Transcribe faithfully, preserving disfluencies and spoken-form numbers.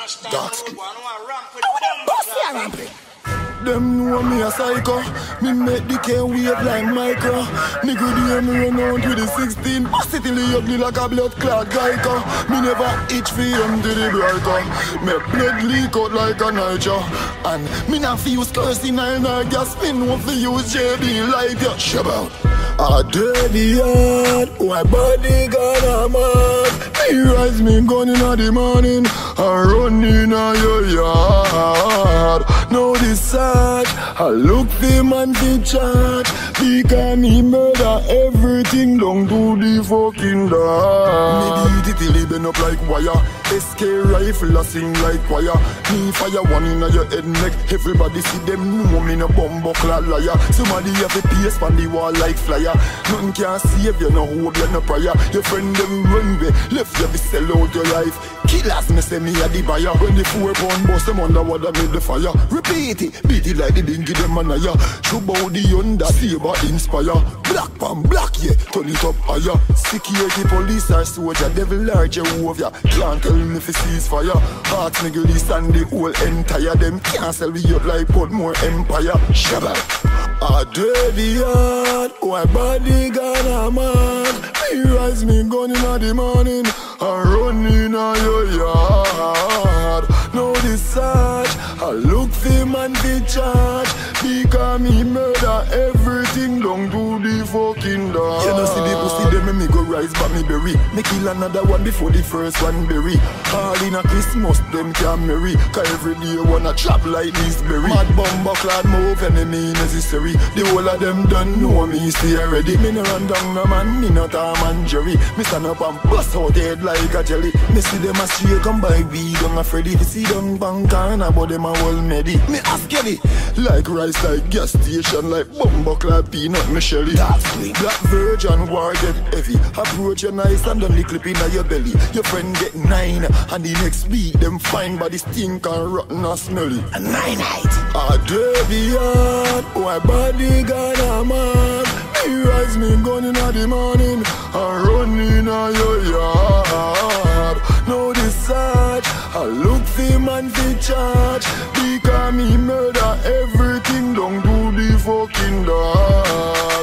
Dark skin. Them know me a psycho. Me make the K wave like micro. Nigga do me run out with the sixteen. Bust it till the ugly like a blood clot Geico. Me never itch for them to the brighter. Make blood leak out like a nitro. And me not fi use cursing and I gas. Me no fi use J B like ya. Shabba. A dirty heart, my body got a mad. Me rise me gun in the morning and run in your yard. Now this sad, I look for man to charge. Because me murder everything down to the fucking dark. Me beat it till he bend up like wire. S K rifle a sing like choir. Me fire one in your head neck. Everybody see them know me no bumbuckler liar. Somebody have a pace on the wall like flyer. Nothing can save you, no hope you no prayer. Your friend them run away, left you to sell out your life. Killers me say me a the buyer. When the four pound bust them under water made the fire. Repeat it, beat it like the dingy them an aya. Shoot out the under, saber inspire. Black pan black, yeah, turn it up higher. Security, police or soldier, devil large over ya. Can't tell me if it cease fire. Hearts nigga this and the whole entire. Them can't sell me up like put more empire. Shabba. A dirty heart, my body got a mad. Me rise me gun in the morning and run in your yard. Now this search, I look for man to charge. Because me murder everything down to the fucking dark. You know see the pussy them make me go rise but me bury. Me kill another one before the first one bury. All in a Christmas them can marry. Cause every day wanna trap like this berry. Mad bumper clad move enemy necessary. The whole of them don't know me stay ready. Me no run down no man, me not Tom and Jerry. Me stand up and bust out head like a jelly. Me see them a straight come by weed on a Freddy. Me see them bank and about them a whole meddy. Me ask Kelly like rice like gas station like bumper clad peanut me shelly. Black virgin war get heavy. Approach you nice and don't clip in your belly. Your friend get nine and the next week them fine body stink and rotten and smelly. A nine night. A dirty heart, my body got a man. Me rise me gun in the morning and run in your yard. Now this search, I look for man to charge. Because me murder everything down to the fucking dark.